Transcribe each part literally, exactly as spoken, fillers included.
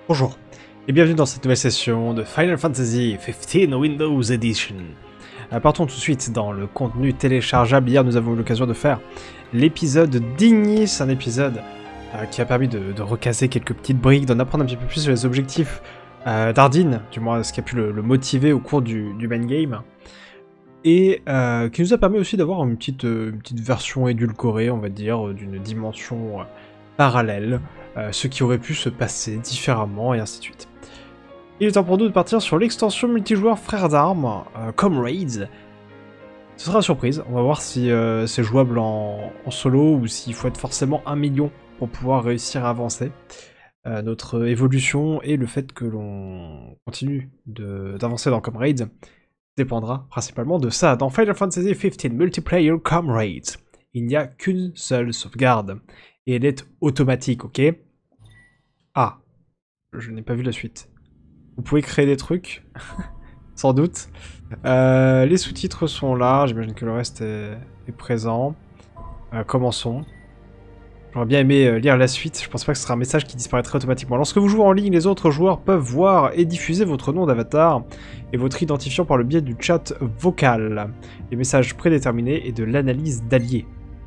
Bonjour, et bienvenue dans cette nouvelle session de Final Fantasy quinze Windows Edition. Euh, partons tout de suite dans le contenu téléchargeable. Hier, nous avons eu l'occasion de faire l'épisode d'Ignis, un épisode euh, qui a permis de, de recaser quelques petites briques, d'en apprendre un petit peu plus sur les objectifs euh, d'Ardyn, du moins ce qui a pu le, le motiver au cours du, du main game, et euh, qui nous a permis aussi d'avoir une petite, euh, une petite version édulcorée, on va dire, d'une dimension euh, parallèle. Euh, ce qui aurait pu se passer différemment, et ainsi de suite. Il est temps pour nous de partir sur l'extension multijoueur Frères d'Armes, euh, Comrades. Ce sera une surprise, on va voir si euh, c'est jouable en, en solo, ou s'il faut être forcément un million pour pouvoir réussir à avancer. Euh, notre évolution et le fait que l'on continue d'avancer dans Comrades dépendra principalement de ça. Dans Final Fantasy quinze Multiplayer Comrades, il n'y a qu'une seule sauvegarde. Et elle est automatique, ok? Ah, je n'ai pas vu la suite. Vous pouvez créer des trucs, sans doute. Euh, les sous-titres sont là, j'imagine que le reste est, est présent. Euh, commençons. J'aurais bien aimé euh, lire la suite, je pense pas que ce sera un message qui disparaîtrait automatiquement. Lorsque vous jouez en ligne, les autres joueurs peuvent voir et diffuser votre nom d'avatar et votre identifiant par le biais du chat vocal, des messages prédéterminés et de l'analyse d'alliés.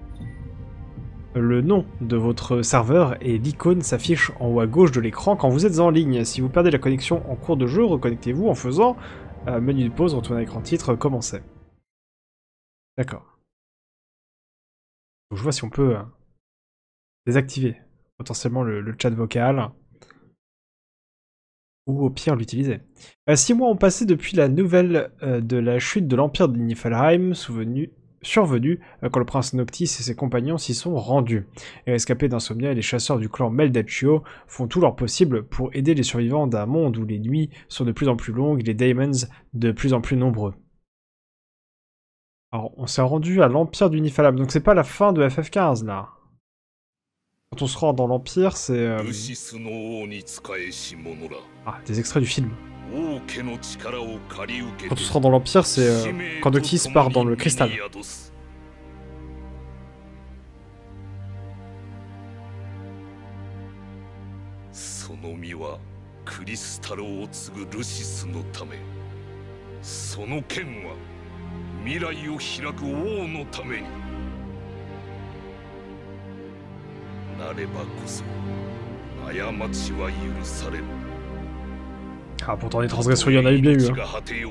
Le nom de votre serveur et l'icône s'affiche en haut à gauche de l'écran quand vous êtes en ligne. Si vous perdez la connexion en cours de jeu, reconnectez-vous en faisant euh, menu de pause, retournez à l'écran titre, commencez. D'accord. Je vois si on peut euh, désactiver potentiellement le, le chat vocal, ou au pire l'utiliser. Euh, six mois ont passé depuis la nouvelle euh, de la chute de l'Empire de Niflheim, souvenu survenu euh, quand le prince Noctis et ses compagnons s'y sont rendus. Les rescapés d'Insomnia et les chasseurs du clan Meldaccio font tout leur possible pour aider les survivants d'un monde où les nuits sont de plus en plus longues et les daemons de plus en plus nombreux. Alors, on s'est rendu à l'Empire du Niflheim, donc c'est pas la fin de F F quinze, là. Quand on se rend dans l'Empire, c'est... Euh... Ah, des extraits du film. Quand on se rend dans l'Empire, c'est euh, quand Noctis part dans le cristal. Ah, pourtant les transgressions, il y en a eu bien eu. Hein.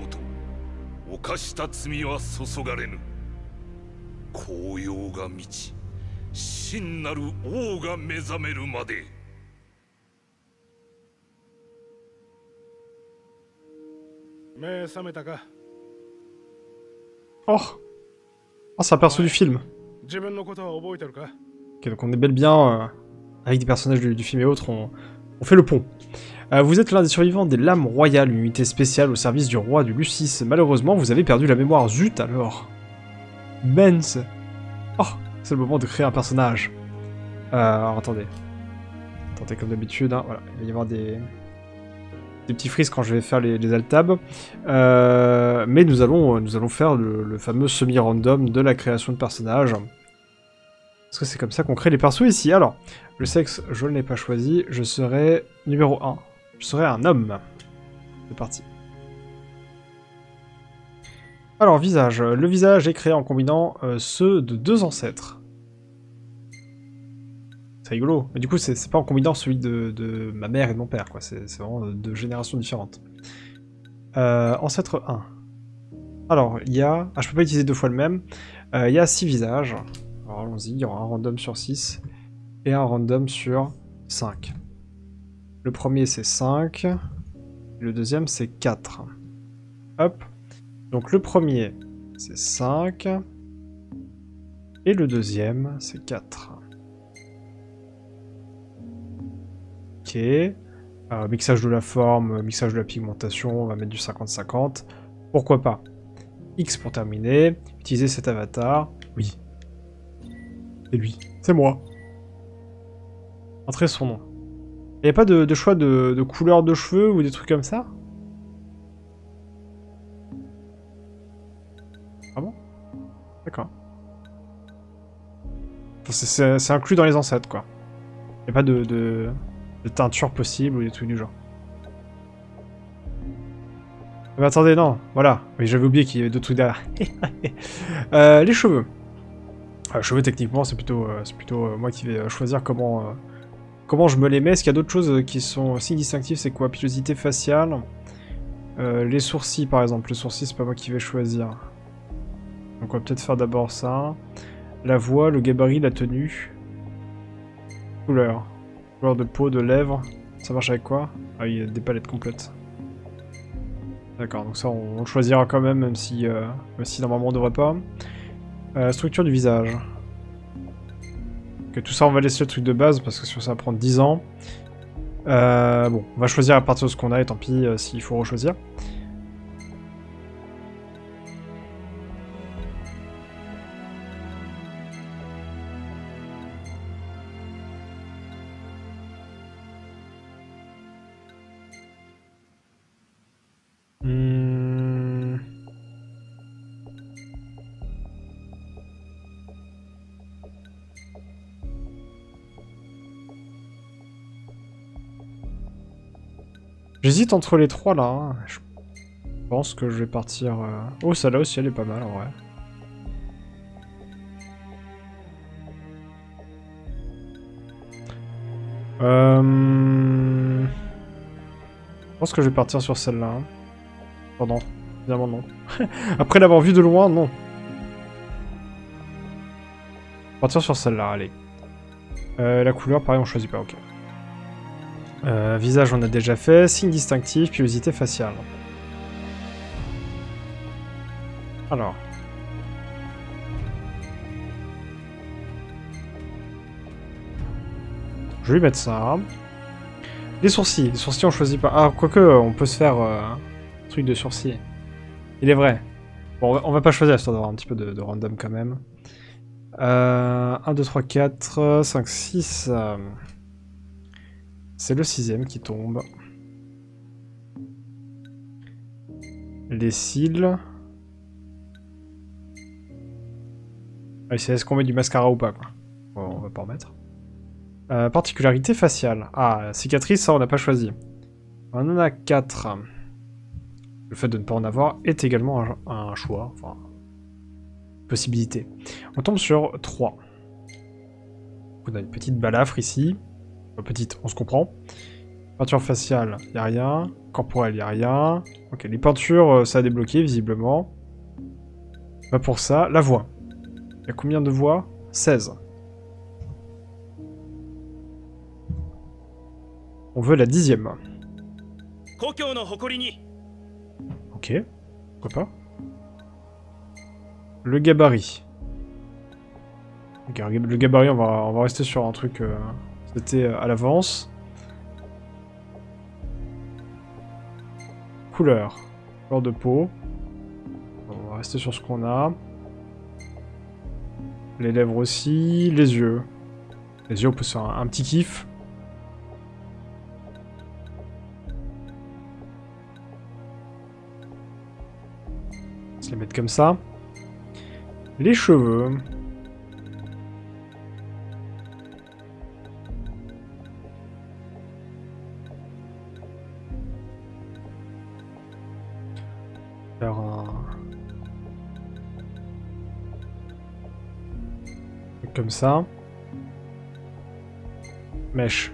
Oh, oh c'est un perso du film. Ok, donc on est bel bien, euh, avec des personnages du, du film et autres, on, on fait le pont. Euh, vous êtes l'un des survivants des Lames Royales, une unité spéciale au service du roi du Lucis. Malheureusement, vous avez perdu la mémoire. Zut alors. Benz. Oh, c'est le moment de créer un personnage. Euh, alors attendez. Attendez comme d'habitude, hein. Voilà, il va y avoir des... des petits frises quand je vais faire les, les alt-tabs. Euh, mais nous allons, nous allons faire le, le fameux semi-random de la création de personnages. Parce que c'est comme ça qu'on crée les persos ici. Alors, le sexe, je ne l'ai pas choisi. Je serai numéro un. Je serai un homme. C'est parti. Alors, visage. Le visage est créé en combinant euh, ceux de deux ancêtres. C'est rigolo. Mais du coup, c'est pas en combinant celui de, de ma mère et de mon père, quoi. C'est vraiment deux générations différentes. Euh, ancêtre un. Alors, il y a... Ah, je peux pas utiliser deux fois le même. Euh, il y a six visages. Alors, allons-y. Il y aura un random sur six. Et un random sur cinq. Le premier, c'est cinq. Le deuxième, c'est quatre. Hop. Donc le premier, c'est cinq. Et le deuxième, c'est quatre. Ok. Euh, mixage de la forme, mixage de la pigmentation, on va mettre du cinquante cinquante. Pourquoi pas. X pour terminer. Utiliser cet avatar. Oui. C'est lui. C'est moi. Entrez son nom. Il n'y a pas de, de choix de, de couleur de cheveux ou des trucs comme ça? Ah bon? D'accord. C'est inclus dans les ancêtres, quoi. Il n'y a pas de, de, de teinture possible ou des trucs du genre. Mais attendez, non, voilà. Oui, j'avais oublié qu'il y avait deux trucs derrière. euh, les cheveux. Euh, cheveux, techniquement, c'est plutôt, euh, c'est plutôt euh, moi qui vais choisir comment, euh, comment je me les mets. Est-ce qu'il y a d'autres choses qui sont signes distinctifs? C'est quoi? Pilosité faciale. Euh, les sourcils, par exemple. Les sourcils, c'est pas moi qui vais choisir. Donc on va peut-être faire d'abord ça. La voix, le gabarit, la tenue. Couleur. Couleur de peau, de lèvres. Ça marche avec quoi? Ah oui, il y a des palettes complètes. D'accord, donc ça on, on le choisira quand même, même si, euh, même si normalement on devrait pas. Euh, structure du visage. Ok, tout ça on va laisser le truc de base parce que sinon ça va prendre dix ans. Euh, bon, on va choisir à partir de ce qu'on a et tant pis euh, s'il faut rechoisir. Hmm... J'hésite entre les trois là. Hein. Je pense que je vais partir... Euh... Oh, celle-là aussi elle est pas mal en vrai. Euh... Je pense que je vais partir sur celle-là. Hein. Oh non, évidemment non. Après l'avoir vu de loin, non. Partir sur celle-là, allez. Euh, la couleur, pareil, on choisit pas, ok. Euh, visage, on a déjà fait. Signe distinctif, pilosité faciale. Alors. Je vais lui mettre ça. Les sourcils. Les sourcils, on choisit pas. Ah, quoique, on peut se faire euh, un truc de sourcils. Il est vrai. Bon, on va, on va pas choisir, histoire d'avoir un petit peu de, de random quand même. Euh, un, deux, trois, quatre, cinq, six. Euh, c'est le sixième qui tombe. Les cils. Ah, c'est est-ce qu'on met du mascara ou pas, quoi. Bon, on va pas en mettre. Euh, particularité faciale. Ah, cicatrice, ça on n'a pas choisi. On en a quatre. Le fait de ne pas en avoir est également un, un choix. Enfin, possibilité. On tombe sur trois. On a une petite balafre ici. Enfin, petite, on se comprend. Peinture faciale, il n'y a rien. Corporelle, il n'y a rien. Ok, les peintures, ça a débloqué, visiblement. Pas pour ça. La voix. Il y a combien de voix? seize. On veut la dixième. Ok, pourquoi pas. Le gabarit. Okay, le gabarit, on va, on va rester sur un truc... Euh, c'était à l'avance. Couleur. Couleur de peau. On va rester sur ce qu'on a. Les lèvres aussi. Les yeux. Les yeux, on peut se faire un, un petit kiff. On va se les mettre comme ça. Les cheveux. Faire un... comme ça. Mèche.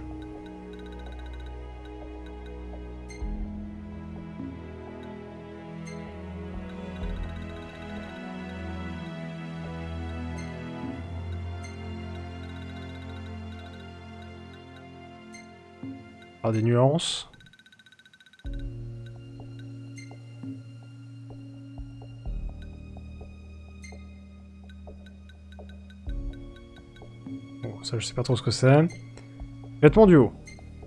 Faire des nuances. Bon, ça je sais pas trop ce que c'est. Vêtements du haut.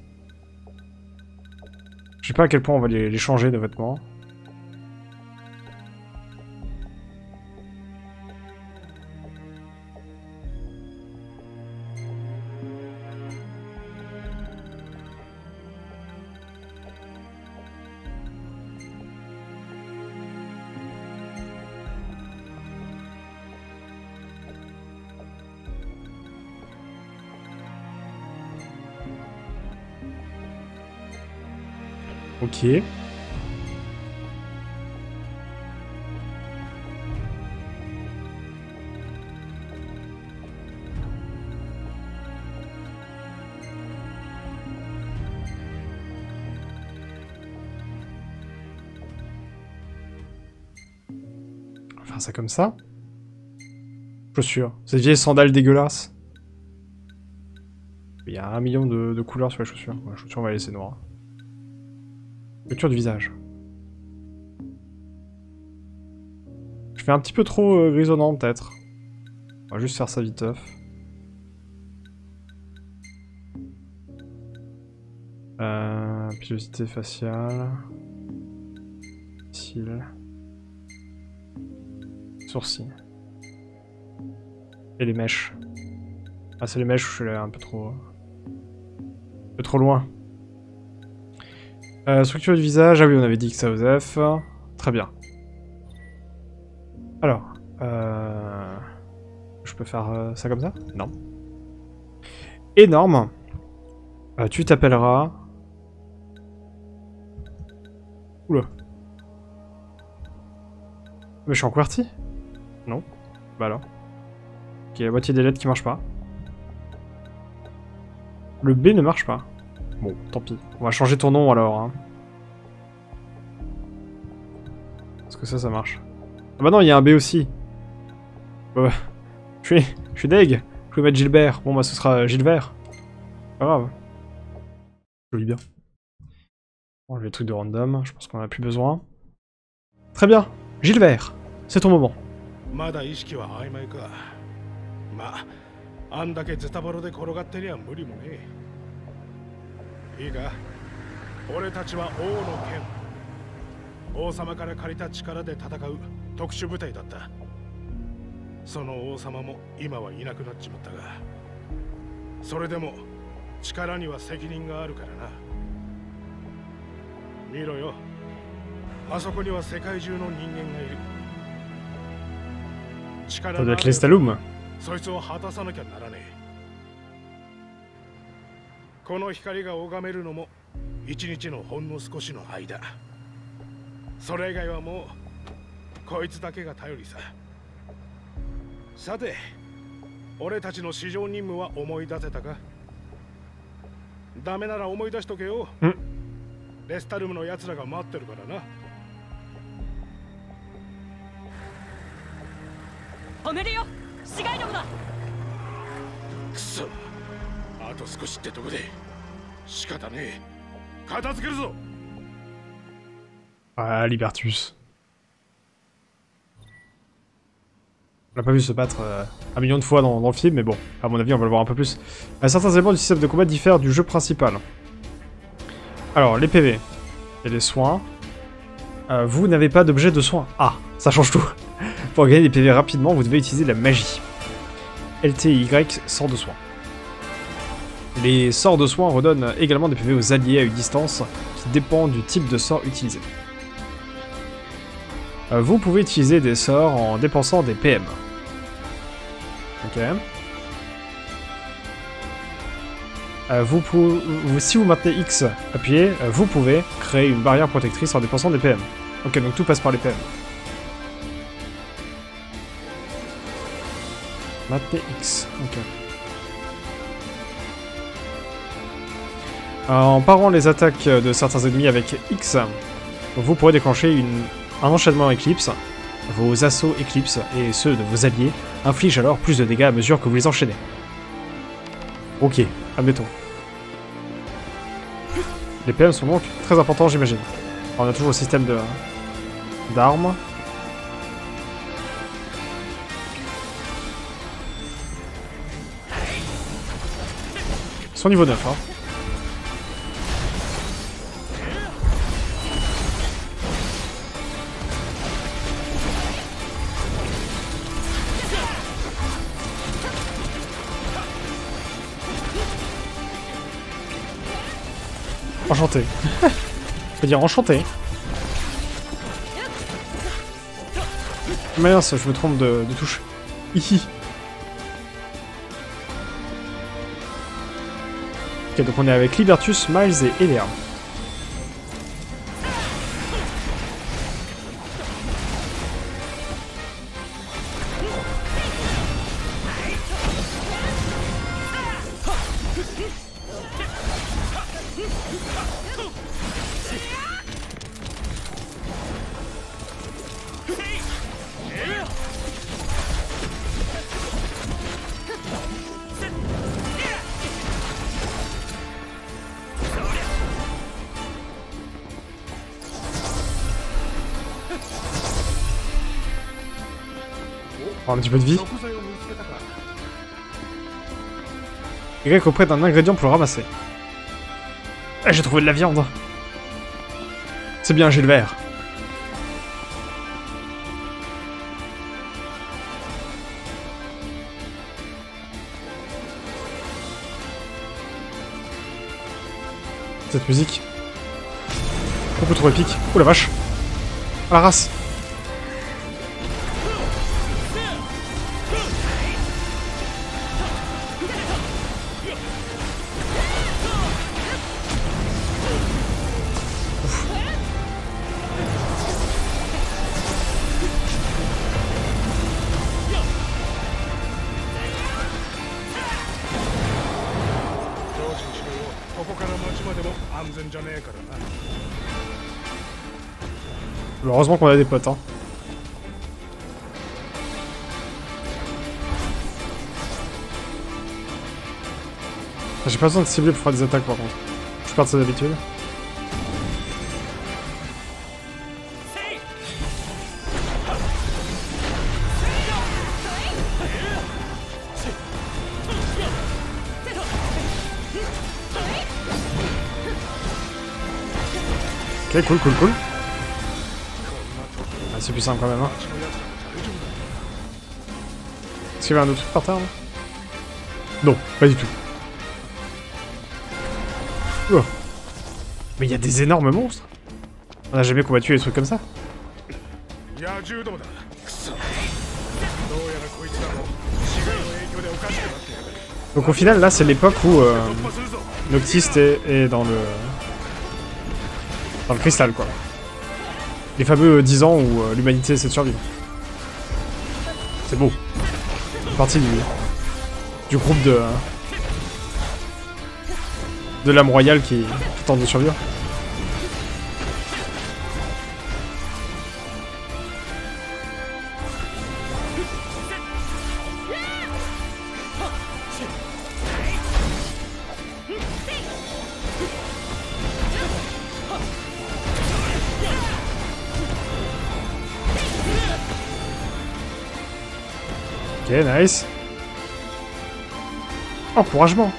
Je sais pas à quel point on va les, les changer de vêtements. Ok. faire ça comme ça. Chaussures. Ces vieilles sandales dégueulasses. Il y a un million de, de couleurs sur les chaussures. Ouais, les chaussures, on va les laisser noires. Couture du visage. Je fais un petit peu trop euh, grisonnant, peut-être. On va juste faire ça viteuf. Euh, pilosité faciale. Cils. Sourcils. Et les mèches. Ah, c'est les mèches où je suis là un peu trop... un peu trop loin. Euh, structure du visage. Ah oui, on avait dit que ça aux F. Très bien. Alors, euh... je peux faire euh, ça comme ça? Non. Énorme. Euh, tu t'appelleras... Oula. Mais je suis en QWERTY? Non. Bah alors. Ok, la moitié des lettres qui marche pas. Le B ne marche pas. Bon, tant pis. On va changer ton nom alors. Hein. Parce que ça, ça marche. Ah bah non, il y a un B aussi. Euh, je suis, je suis deg. Je vais mettre Gilbert. Bon bah ce sera Gilbert. Pas grave. Joli bien. Bon, les trucs de random, je pense qu'on en a plus besoin. Très bien. Gilbert, c'est ton moment. Ça doit être l'Estalum. この光が拝めるのも一日のほんの少しの間。それ以外はもうこいつだけが頼りさ。さて、俺たちの市場任務は思い出せたか？ダメなら思い出しとけよ。レスタルムの奴らが待ってるからな。止めるよ、市街力だ。くそ。 あと少しってとこで仕方ねえ。片付けるぞ。Ah, Libertus. On l'a pas vu se battre euh, un million de fois dans, dans le film, mais bon, à mon avis, on va le voir un peu plus. Euh, certains éléments du système de combat diffèrent du jeu principal. Alors, les P V et les soins. Euh, vous n'avez pas d'objet de soins. Ah, ça change tout. Pour gagner des P V rapidement, vous devez utiliser la magie. L T Y, sort de soins. Les sorts de soins redonnent également des P V aux alliés à une distance qui dépend du type de sort utilisé. Euh, vous pouvez utiliser des sorts en dépensant des P M. Ok. Euh, vous pouvez, si vous maintenez X appuyé, euh, vous pouvez créer une barrière protectrice en dépensant des P M. Ok, donc tout passe par les P M. Maintenez X. Ok. En parant les attaques de certains ennemis avec X, vous pourrez déclencher une, un enchaînement Eclipse. Vos assauts Eclipse et ceux de vos alliés infligent alors plus de dégâts à mesure que vous les enchaînez. Ok, admettons. Les P M sont donc très importants, j'imagine. On a toujours le système de d'armes. Ils sont niveau neuf, hein. Enchanté. Je peux dire enchanté. Mince, je me trompe de, de touche. Hihi. Ok, donc on est avec Libertus, Miles et Elea. Prends un petit peu de vie. Y auprès d'un ingrédient pour le ramasser. Ah, j'ai trouvé de la viande. C'est bien, j'ai le verre. Cette musique. Beaucoup trop épique. Oh la vache. Ah, la race. Heureusement qu'on a des potes, hein. J'ai pas besoin de cibler pour faire des attaques par contre. Je perds de ses habitudes. Ok, cool, cool, cool. Ah, c'est plus simple quand même, hein. Est-ce qu'il y avait un autre truc par terre, là? Non, pas du tout. Oh. Mais il y a des énormes monstres. On a jamais combattu des trucs comme ça. Donc au final, là, c'est l'époque où euh, Noctiste est, est dans le... dans le cristal, quoi. Les fameux dix ans où euh, l'humanité essaie de survivre. C'est beau. C'est partie du, du groupe de... de l'âme royale qui, qui tente de survivre. Ok, nice. Encouragement.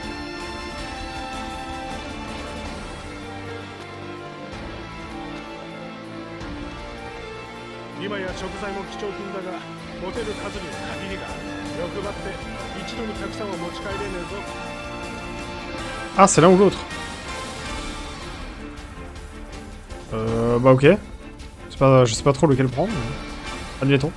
Ah, c'est l'un ou l'autre. Euh, bah ok. C'est pas, je sais pas trop lequel prendre, mais... admettons.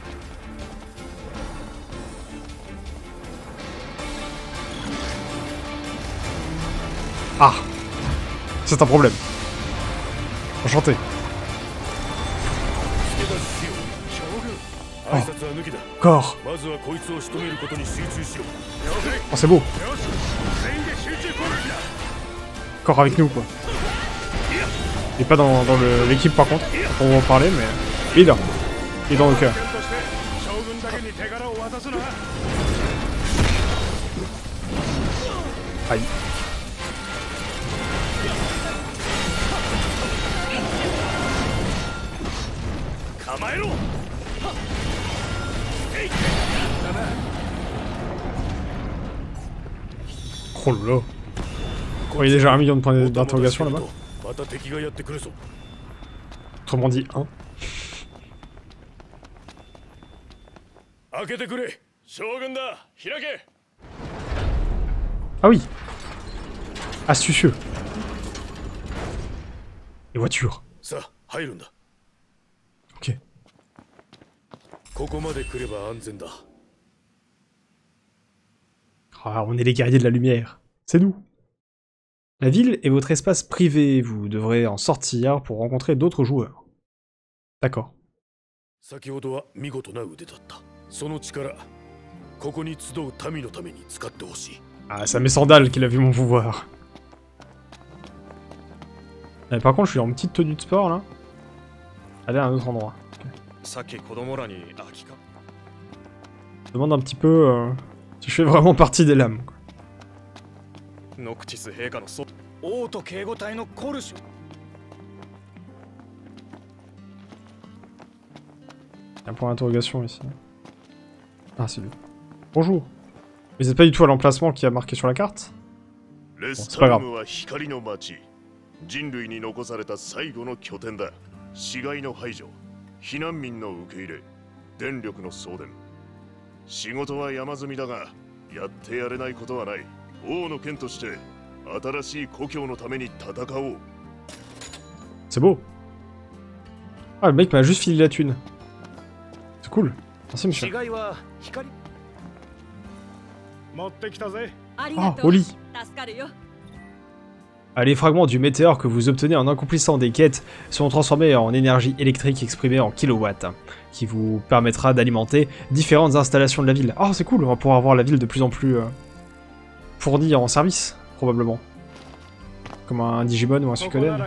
Ah, c'est un problème. Enchanté. Oh. Corps. Oh, c'est beau. Corps avec nous, quoi. Il est pas dans, dans l'équipe, par contre. On va en parler, mais... il est là. Il est dans le cœur. Aïe. Oh là là. Oh, il y a déjà un million de points d'interrogation là-bas. Autrement dit, un. Ah oui. Astucieux. Les voitures. Ok. Ah, on est les guerriers de la lumière. C'est nous. La ville est votre espace privé. Vous devrez en sortir pour rencontrer d'autres joueurs. D'accord. Ah, c'est à mes sandales qu'il a vu mon pouvoir. Mais par contre, je suis en petite tenue de sport, là. Allez à un autre endroit. Okay. Je demande un petit peu euh, si je fais vraiment partie des lames. Quoi. Un point d'interrogation ici. Ah, c'est lui. Bonjour. Vous n'êtes pas du tout à l'emplacement qui a marqué sur la carte? Bon, c'est pas grave. 人類に残された最後の拠点だ。死骸の排除、避難民の受け入れ、電力の送電。仕事は山積みだが、やってやれないことはない。王の剣として、新しい故郷のために戦おう。 C'est beau. Ah, le mec m'a juste filé la thune. C'est cool. Merci, monsieur. Ah, Oli. Les fragments du météore que vous obtenez en accomplissant des quêtes seront transformés en énergie électrique exprimée en kilowatts, qui vous permettra d'alimenter différentes installations de la ville. Ah, c'est cool, on va pouvoir avoir la ville de plus en plus euh, fournie en service, probablement. Comme un Digimon ou un Suikoden.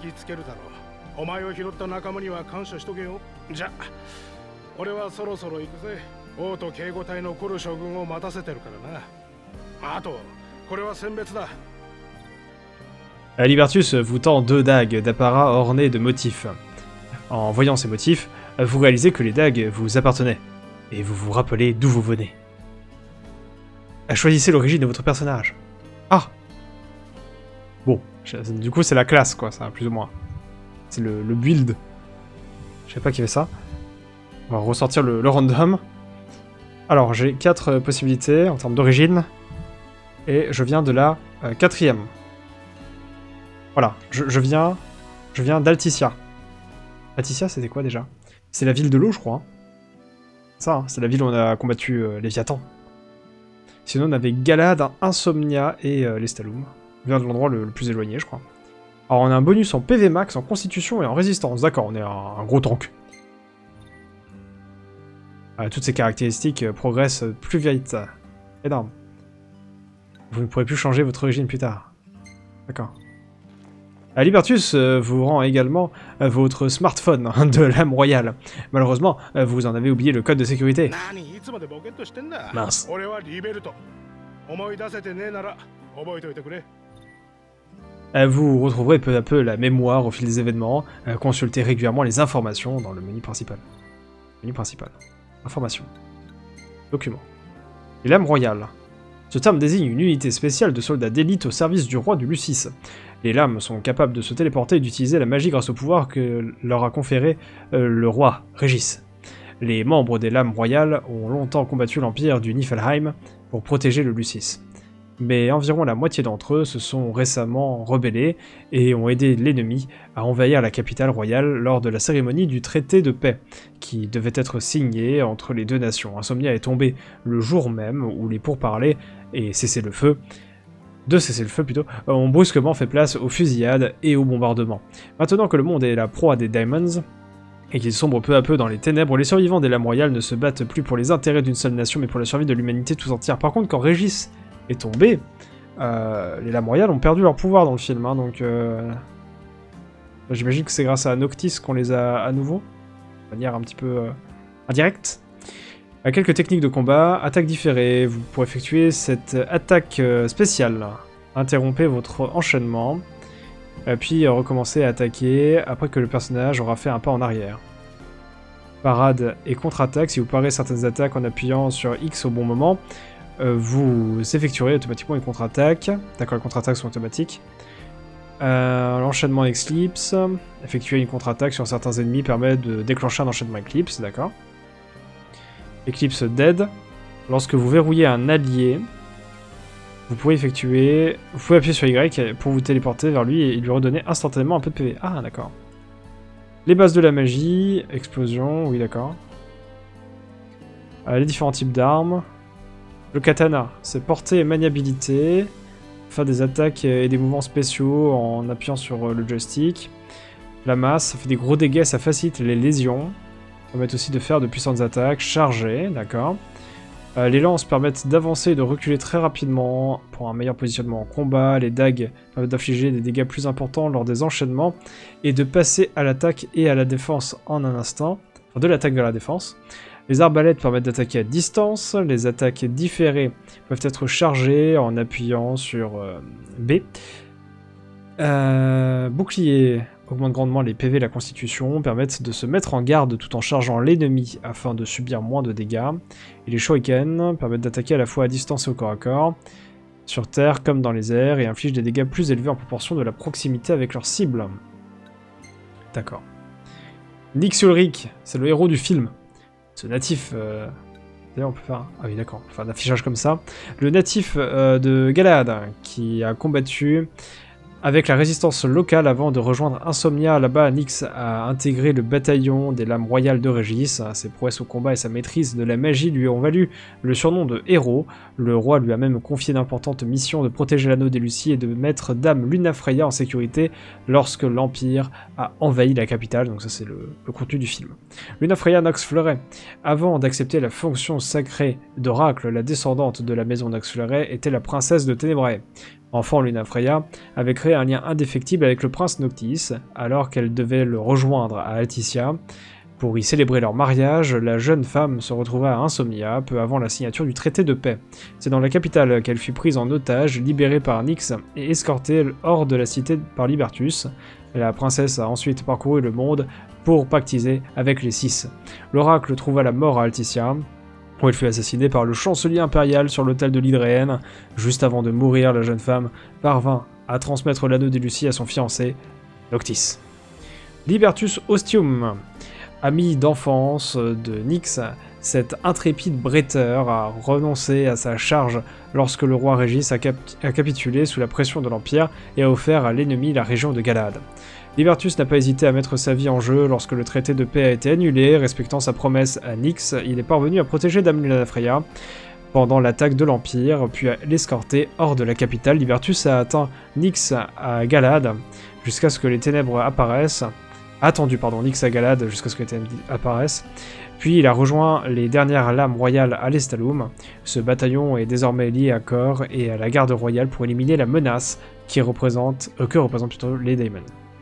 Libertus vous tend deux dagues d'apparat ornées de motifs. En voyant ces motifs, vous réalisez que les dagues vous appartenaient, et vous vous rappelez d'où vous venez. Choisissez l'origine de votre personnage. Ah! Bon, du coup c'est la classe quoi, ça, plus ou moins. C'est le, le build. Je savais pas qu'il y avait ça. On va ressortir le, le random. Alors, j'ai quatre possibilités en termes d'origine, et je viens de la euh, quatrième. Voilà, je, je viens, je viens d'Alticia. Alticia, c'était quoi déjà? C'est la ville de l'eau, je crois. Hein. Ça, hein, c'est la ville où on a combattu euh, Léviathan. Sinon, on avait Galad, Insomnia et euh, l'Estalum. On vient de l'endroit le, le plus éloigné, je crois. Alors, on a un bonus en P V max, en constitution et en résistance. D'accord, on est un, un gros tank. Euh, toutes ces caractéristiques euh, progressent plus vite. Énorme. Vous ne pourrez plus changer votre origine plus tard. D'accord. Libertus euh, vous rend également euh, votre smartphone de l'âme royale. Malheureusement, euh, vous en avez oublié le code de sécurité. Mince. Euh, vous retrouverez peu à peu la mémoire au fil des événements. Euh, consultez régulièrement les informations dans le menu principal. Menu principal. Informations. Documents. Et l'âme royale. Ce terme désigne une unité spéciale de soldats d'élite au service du roi de Lucis. Les lames sont capables de se téléporter et d'utiliser la magie grâce au pouvoir que leur a conféré euh, le roi, Régis. Les membres des lames royales ont longtemps combattu l'empire du Niflheim pour protéger le Lucis. Mais environ la moitié d'entre eux se sont récemment rebellés et ont aidé l'ennemi à envahir la capitale royale lors de la cérémonie du traité de paix, qui devait être signé entre les deux nations. Insomnia est tombé le jour même où les pourparlers et cessez-le-feu, de cessez-le-feu plutôt, ont brusquement fait place aux fusillades et aux bombardements. Maintenant que le monde est la proie des Daemons, et qu'il sombre peu à peu dans les ténèbres, les survivants des lames royales ne se battent plus pour les intérêts d'une seule nation, mais pour la survie de l'humanité tout entière. Par contre, quand Régis est tombé, euh, les lames royales ont perdu leur pouvoir dans le film, hein, donc euh... j'imagine que c'est grâce à Noctis qu'on les a à nouveau, de manière un petit peu euh, indirecte. À quelques techniques de combat, attaque différée, vous pourrez effectuer cette attaque euh, spéciale. Interrompez votre enchaînement, euh, puis euh, recommencez à attaquer après que le personnage aura fait un pas en arrière. Parade et contre-attaque, si vous parez certaines attaques en appuyant sur X au bon moment, euh, vous effectuerez automatiquement une contre-attaque. D'accord, les contre-attaques sont automatiques. Euh, L'enchaînement Eclipse, effectuer une contre-attaque sur certains ennemis permet de déclencher un enchaînement Eclipse, d'accord. Eclipse Dead. Lorsque vous verrouillez un allié, vous pouvez effectuer... Vous pouvez appuyer sur Y pour vous téléporter vers lui et lui redonner instantanément un peu de P V. Ah, d'accord. Les bases de la magie, explosion, oui, d'accord. Euh, les différents types d'armes. Le katana, c'est portée et maniabilité. Faire des attaques et des mouvements spéciaux en appuyant sur le joystick. La masse, ça fait des gros dégâts, ça facilite les lésions. Ça permet aussi de faire de puissantes attaques. Chargées, d'accord. Euh, les lances permettent d'avancer et de reculer très rapidement pour un meilleur positionnement en combat. Les dagues permettent d'infliger des dégâts plus importants lors des enchaînements et de passer à l'attaque et à la défense en un instant. Enfin, de l'attaque vers la défense. Les arbalètes permettent d'attaquer à distance. Les attaques différées peuvent être chargées en appuyant sur euh, B. Euh, bouclier augmentent grandement les P V et la constitution, permettent de se mettre en garde tout en chargeant l'ennemi afin de subir moins de dégâts. Et les shurikens permettent d'attaquer à la fois à distance et au corps à corps, sur terre comme dans les airs, et infligent des dégâts plus élevés en proportion de la proximité avec leur cible. D'accord. Nyx Ulrich, c'est le héros du film. Ce natif... Euh... D'ailleurs, on peut faire... Ah oui, d'accord, on peut faire un affichage comme ça. Le natif euh, de Galahad, qui a combattu avec la résistance locale avant de rejoindre Insomnia. Là-bas, Nyx a intégré le bataillon des lames royales de Régis. Ses prouesses au combat et sa maîtrise de la magie lui ont valu le surnom de héros. Le roi lui a même confié d'importantes missions de protéger l'anneau des Lucies et de mettre Dame Lunafreya en sécurité lorsque l'Empire a envahi la capitale. Donc ça, c'est le, le contenu du film. Lunafreya Nox Fleuret. Avant d'accepter la fonction sacrée d'oracle, la descendante de la maison Nox Fleuret était la princesse de Ténébrae. Enfant, Lunafreya avait créé un lien indéfectible avec le prince Noctis, alors qu'elle devait le rejoindre à Alticia. Pour y célébrer leur mariage, la jeune femme se retrouva à Insomnia, peu avant la signature du traité de paix. C'est dans la capitale qu'elle fut prise en otage, libérée par Nyx et escortée hors de la cité par Libertus. La princesse a ensuite parcouru le monde pour pactiser avec les Six. L'oracle trouva la mort à Alticia, où elle fut assassinée par le chancelier impérial sur l'autel de l'Hydréenne. Juste avant de mourir, la jeune femme parvint à transmettre l'anneau des Lucies à son fiancé, Noctis. Libertus Ostium, ami d'enfance de Nyx, cet intrépide bretteur a renoncé à sa charge lorsque le roi Régis a, cap a capitulé sous la pression de l'Empire et a offert à l'ennemi la région de Galahad. Libertus n'a pas hésité à mettre sa vie en jeu lorsque le traité de paix a été annulé. Respectant sa promesse à Nyx, il est parvenu à protéger Dame Lunafreya pendant l'attaque de l'Empire, puis à l'escorter hors de la capitale. Libertus a atteint Nyx à Galahad jusqu'à ce que les ténèbres apparaissent. Attendu, pardon, Nyx à Galahad jusqu'à ce que les ténèbres apparaissent. Puis il a rejoint les dernières lames royales à l'Estaloum. Ce bataillon est désormais lié à Kor et à la garde royale pour éliminer la menace qui représente, euh, que représentent plutôt les Daemon.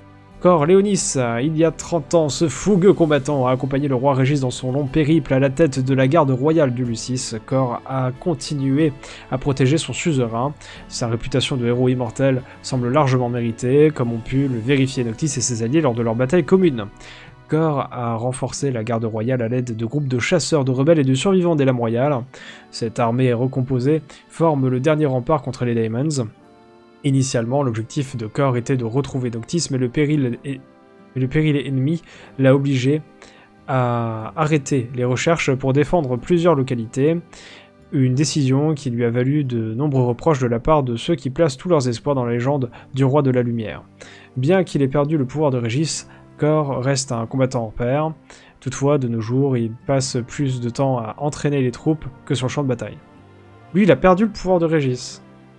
Kor Léonis, il y a trente ans, ce fougueux combattant a accompagné le roi Régis dans son long périple à la tête de la garde royale du Lucis. Kor a continué à protéger son suzerain. Sa réputation de héros immortel semble largement méritée, comme ont pu le vérifier Noctis et ses alliés lors de leur bataille commune. Kor a renforcé la garde royale à l'aide de groupes de chasseurs, de rebelles et de survivants des lames royales. Cette armée recomposée forme le dernier rempart contre les Daemons. Initialement, l'objectif de Kor était de retrouver Noctis, mais le péril, et... le péril ennemi l'a obligé à arrêter les recherches pour défendre plusieurs localités, une décision qui lui a valu de nombreux reproches de la part de ceux qui placent tous leurs espoirs dans la légende du roi de la lumière. Bien qu'il ait perdu le pouvoir de Régis, Kor reste un combattant en pair. Toutefois, de nos jours, il passe plus de temps à entraîner les troupes que sur le champ de bataille. Lui, il a perdu le pouvoir de Régis.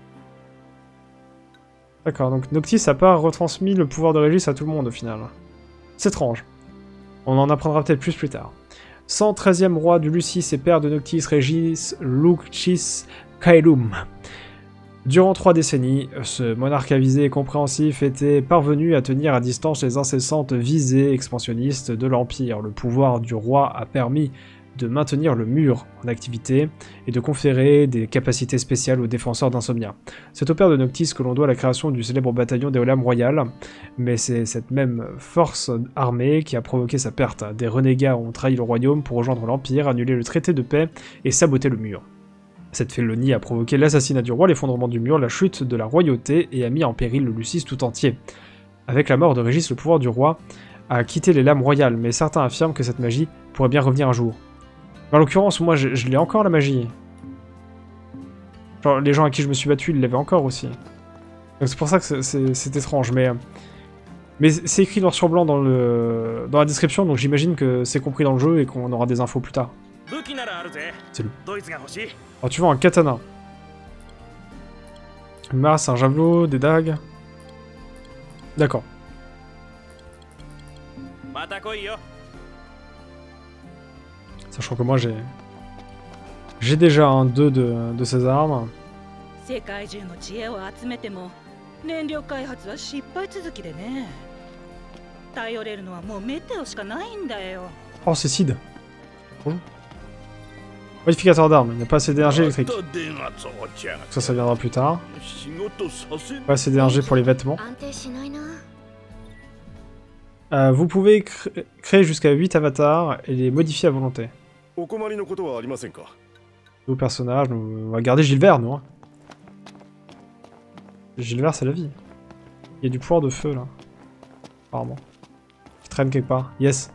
D'accord, donc Noctis n'a pas retransmis le pouvoir de Régis à tout le monde au final. C'est étrange. On en apprendra peut-être plus plus tard. cent treizième roi du Lucis et père de Noctis, Régis Lucis Caelum. Durant trois décennies, ce monarque avisé et compréhensif était parvenu à tenir à distance les incessantes visées expansionnistes de l'Empire. Le pouvoir du roi a permis de maintenir le mur en activité et de conférer des capacités spéciales aux défenseurs d'Insomnia. C'est au père de Noctis que l'on doit la création du célèbre bataillon des Lames royales, mais c'est cette même force armée qui a provoqué sa perte. Des renégats ont trahi le royaume pour rejoindre l'Empire, annuler le traité de paix et saboter le mur. Cette félonie a provoqué l'assassinat du roi, l'effondrement du mur, la chute de la royauté et a mis en péril le Lucis tout entier. Avec la mort de Régis, le pouvoir du roi a quitté les Lames royales, mais certains affirment que cette magie pourrait bien revenir un jour. En l'occurrence, moi, je, je l'ai encore, la magie. Genre, les gens à qui je me suis battu, ils l'avaient encore aussi. Donc c'est pour ça que c'est étrange, mais... Mais c'est écrit noir sur blanc dans, le, dans la description, donc j'imagine que c'est compris dans le jeu et qu'on aura des infos plus tard. C'est le... Oh, tu vois, un katana. Une masse, un javelot, des dagues. D'accord. Sachant que moi j'ai... J'ai déjà un deux de, de ces armes. Oh, c'est Sid. Bonjour. Modificateur d'armes, il n'y a pas assez d'énergie électrique. Ça, ça viendra plus tard. Pas assez d'énergie pour les vêtements. Euh, vous pouvez cr créer jusqu'à huit avatars et les modifier à volonté. Nos personnages, on va garder Gilbert, nous. Hein. Gilbert, c'est la vie. Il y a du pouvoir de feu, là. Apparemment. Qui traîne quelque part. Yes.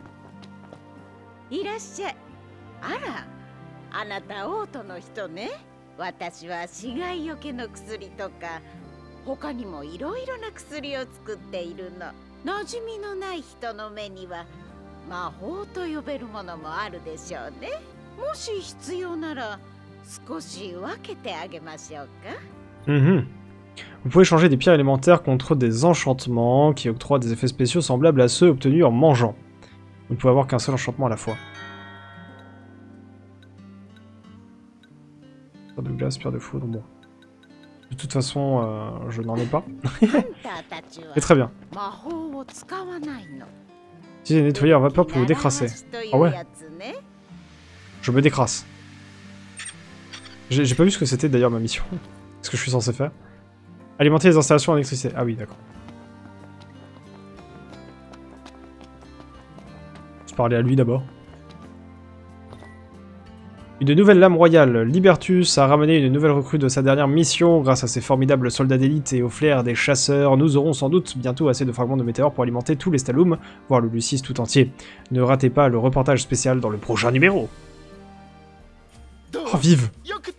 あなたオートの人ね。私は死骸よけの薬とか他にもいろいろな薬を作っているの。馴染みのない人の目には魔法と呼べるものもあるでしょうね。もし必要なら少し分けてあげましょうか。 Mm-hmm. Vous pouvez changer des pierres élémentaires contre des enchantements qui octroient des effets spéciaux semblables à ceux obtenus en mangeant. Vous ne pouvez avoir qu'un seul enchantement à la fois. Pierre de glace, pierre de foudre, bon. De toute façon, euh, je n'en ai pas. Mais très bien. Utilisez un nettoyeur en vapeur pour vous décrasser. Ah ouais. Je me décrasse. J'ai pas vu ce que c'était d'ailleurs ma mission. Qu'est-ce que je suis censé faire? Alimenter les installations en électricité. Ah oui, d'accord. Je parlais à lui d'abord. Une nouvelle lame royale. Libertus a ramené une nouvelle recrue de sa dernière mission. Grâce à ses formidables soldats d'élite et au flair des chasseurs, nous aurons sans doute bientôt assez de fragments de météores pour alimenter tous les Stalum, voire le Lucis tout entier. Ne ratez pas le reportage spécial dans le prochain numéro. Oh, vive!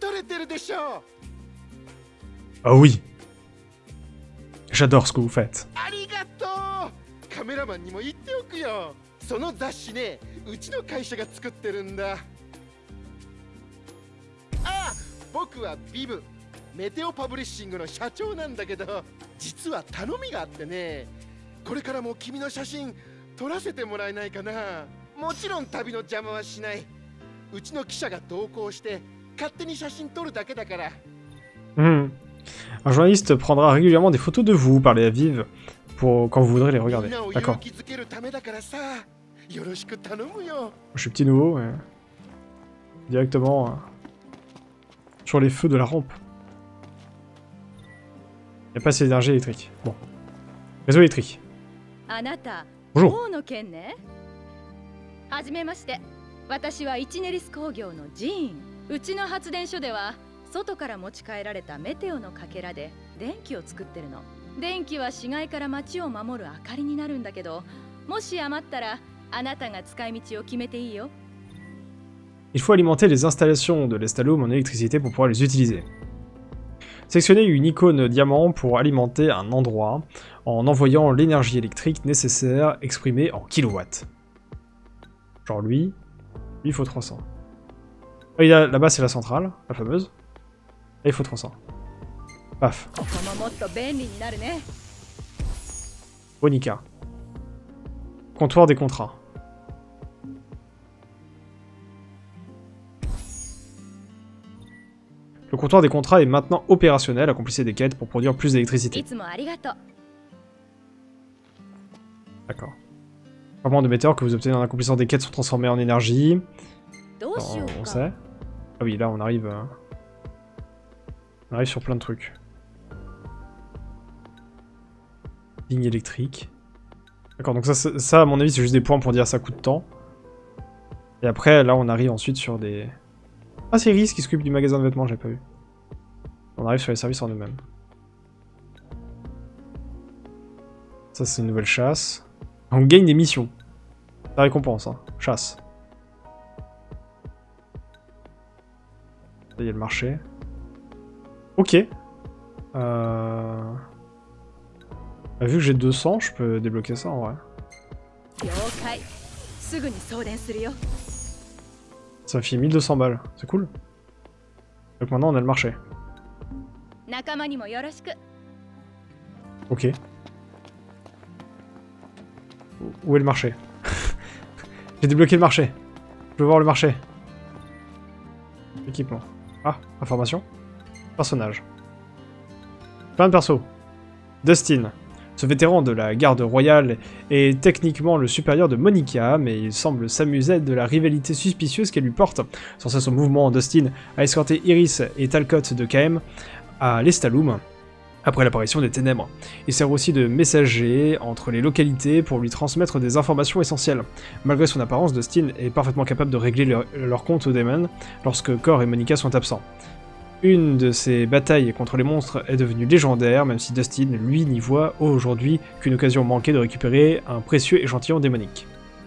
Ah oui! J'adore ce que vous faites. Viv メテオパブリッシングの社長なんだけど、実は頼みがあってね。これからも君の写真撮らせてもらえないかな。もちろん旅の邪魔はしない。うちの記者が同行して勝手に写真撮るだけだから。 Mmh. Un journaliste prendra régulièrement des photos de vous, parlez à Viv, pour quand vous voudrez les regarder. D'accord. Je suis petit nouveau, mais... directement euh, sur les feux de la rampe. Il n'y a pas assez d'énergie électrique. Bon. Réseau électrique. Bonjour. 外から持ち帰られたメテオのかけらで電気を作ってるの。電気は死骸から街を守る明かりになるんだけど、もし余ったらあなたが使い道を決めていいよ。 Il faut alimenter les installations de l'Estalum en électricité pour pouvoir les utiliser. Sélectionnez une icône diamant pour alimenter un endroit en envoyant l'énergie électrique nécessaire exprimée en kilowatts. Genre lui, lui il faut trois cents. Là-bas c'est la centrale, la fameuse. Et il faut trois cents. Paf. Bonica. Comptoir des contrats. Le comptoir des contrats est maintenant opérationnel. Accomplissez des quêtes pour produire plus d'électricité. D'accord. Fragments de météores que vous obtenez en accomplissant des quêtes sont transformés en énergie. On, on sait. Ah oui, là on arrive... Euh... On arrive sur plein de trucs. Ligne électrique. D'accord, donc ça, ça, à mon avis, c'est juste des points pour dire ça coûte tant. Et après, là, on arrive ensuite sur des... Ah, c'est Iris qui s'occupe du magasin de vêtements, j'avais pas vu. On arrive sur les services en eux-mêmes. Ça, c'est une nouvelle chasse. On gagne des missions. La récompense, hein. Chasse. Là, il y a le marché. Ok. Euh... Bah, vu que j'ai deux cents, je peux débloquer ça en vrai. Ça me fait mille deux cents balles, c'est cool. Donc maintenant on a le marché. Ok. Où est le marché? J'ai débloqué le marché. Je veux voir le marché. Équipement. Ah, information. Personnage. Plein de persos. Dustin. Ce vétéran de la garde royale est techniquement le supérieur de Monica, mais il semble s'amuser de la rivalité suspicieuse qu'elle lui porte. Sans cesse son mouvement, Dustin a escorté Iris et Talcott de K M à l'Estalum, après l'apparition des ténèbres. Il sert aussi de messager entre les localités pour lui transmettre des informations essentielles. Malgré son apparence, Dustin est parfaitement capable de régler leur, leur compte aux Daemon lorsque Cor et Monica sont absents. Une de ses batailles contre les monstres est devenue légendaire, même si Dustin, lui, n'y voit aujourd'hui qu'une occasion manquée de récupérer un précieux échantillon démonique.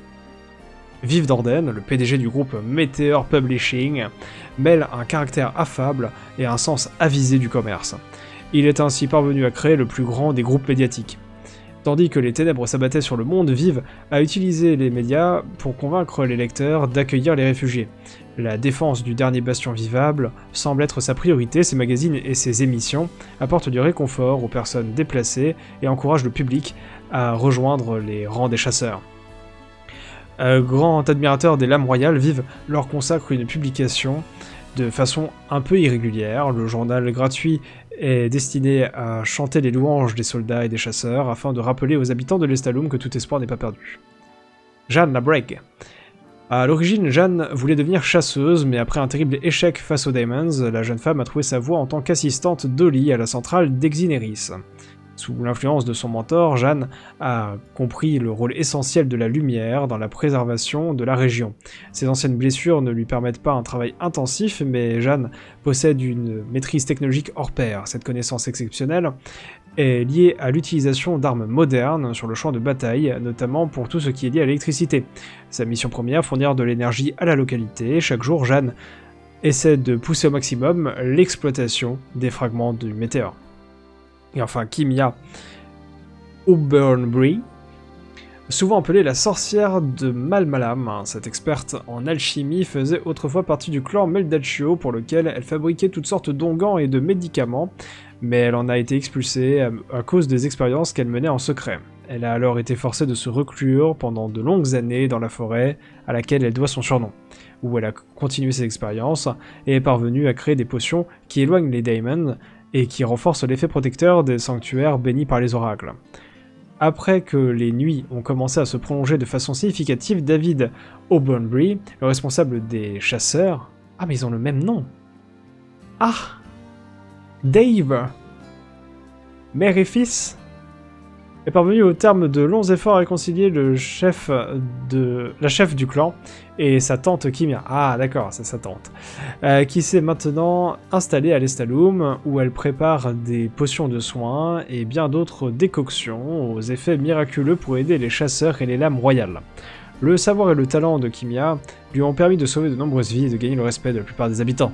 Viv Dorden, le P D G du groupe Meteor Publishing, mêle un caractère affable et un sens avisé du commerce. Il est ainsi parvenu à créer le plus grand des groupes médiatiques. Tandis que les ténèbres s'abattaient sur le monde, Viv a utilisé les médias pour convaincre les lecteurs d'accueillir les réfugiés. La défense du dernier bastion vivable semble être sa priorité, ses magazines et ses émissions apportent du réconfort aux personnes déplacées et encouragent le public à rejoindre les rangs des chasseurs. Euh, grand admirateur des lames royales, Viv leur consacre une publication de façon un peu irrégulière. Le journal gratuit est destiné à chanter les louanges des soldats et des chasseurs afin de rappeler aux habitants de l'Estaloum que tout espoir n'est pas perdu. Jeanne la Bregue. À l'origine, Jeanne voulait devenir chasseuse, mais après un terrible échec face aux Daemons, la jeune femme a trouvé sa voie en tant qu'assistante d'Oli à la centrale d'Exyneris. Sous l'influence de son mentor, Jeanne a compris le rôle essentiel de la lumière dans la préservation de la région. Ses anciennes blessures ne lui permettent pas un travail intensif, mais Jeanne possède une maîtrise technologique hors pair. Cette connaissance exceptionnelle est liée à l'utilisation d'armes modernes sur le champ de bataille, notamment pour tout ce qui est lié à l'électricité. Sa mission première, fournir de l'énergie à la localité. Chaque jour, Jeanne essaie de pousser au maximum l'exploitation des fragments du météore. Et enfin, Kimia Obernbury, souvent appelée la sorcière de Malmalam. Cette experte en alchimie faisait autrefois partie du clan Meldaccio, pour lequel elle fabriquait toutes sortes d'onguents et de médicaments, mais elle en a été expulsée à, à cause des expériences qu'elle menait en secret. Elle a alors été forcée de se reclure pendant de longues années dans la forêt à laquelle elle doit son surnom, où elle a continué ses expériences et est parvenue à créer des potions qui éloignent les Daemons et qui renforcent l'effet protecteur des sanctuaires bénis par les oracles. Après que les nuits ont commencé à se prolonger de façon significative, David Obernbury, le responsable des chasseurs... Ah, mais ils ont le même nom. Ah, Dave, mère et fils, est parvenu au terme de longs efforts à réconcilier le chef de la chef du clan et sa tante Kimia. Ah d'accord, c'est sa tante. Euh, qui s'est maintenant installée à l'Estaloum, où elle prépare des potions de soins et bien d'autres décoctions aux effets miraculeux pour aider les chasseurs et les lames royales. Le savoir et le talent de Kimia lui ont permis de sauver de nombreuses vies et de gagner le respect de la plupart des habitants.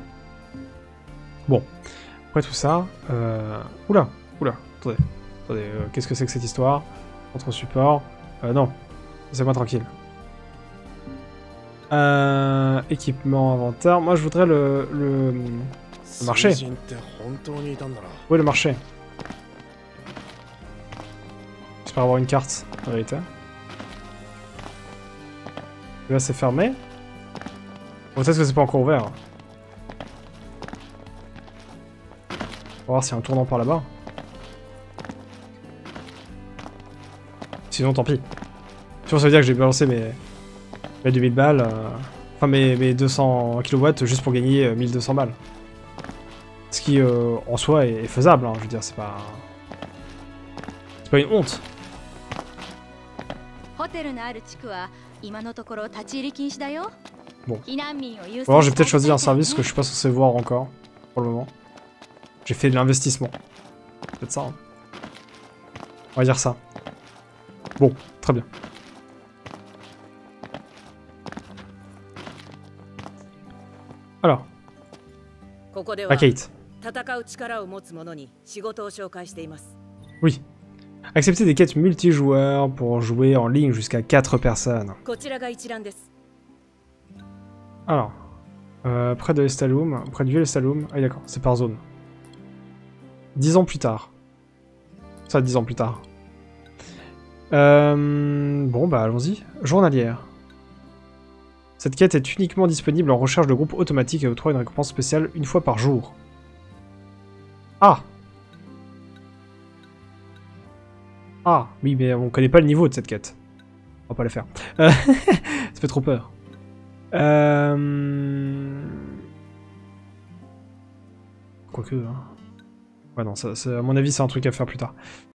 Bon, après tout ça... Euh... Oula, oula, attendez. Attendez, euh, qu'est-ce que c'est que cette histoire? Contre support. Euh, non. Laissez-moi tranquille. Euh, équipement, inventaire. Moi, je voudrais le, le, le marché. Où est le marché? J'espère avoir une carte, en réalité. Là, c'est fermé. Bon, peut-être que c'est pas encore ouvert. On va voir s'il y a un tournant par là-bas. Sinon, tant pis. Sinon, ça veut dire que j'ai balancé mes, mes deux mille balles, euh... enfin mes, mes deux cents kilowatts juste pour gagner euh, mille deux cents balles. Ce qui, euh, en soi, est, est faisable, hein, je veux dire, c'est pas... C'est pas une honte. Bon. Alors, j'ai peut-être choisi un service que je suis pas censé voir encore, pour le moment. J'ai fait de l'investissement. Peut-être ça, hein. On va dire ça. Bon, très bien. Alors. Ah, Kate. Oui. Accepter des quêtes multijoueurs pour jouer en ligne jusqu'à quatre personnes. Alors. Euh, près de l'Estaloum. Près du vieux Estaloum. Ah, d'accord, c'est par zone. Dix ans plus tard. Ça, dix ans plus tard. Euh, bon, bah allons-y. Journalière. Cette quête est uniquement disponible en recherche de groupe automatique et octroie une récompense spéciale une fois par jour. Ah! Ah, oui, mais on connaît pas le niveau de cette quête. On va pas la faire. Euh, ça fait trop peur. Euh... Quoique, hein. Ouais, non, ça, ça, à mon avis, c'est un truc à faire plus tard.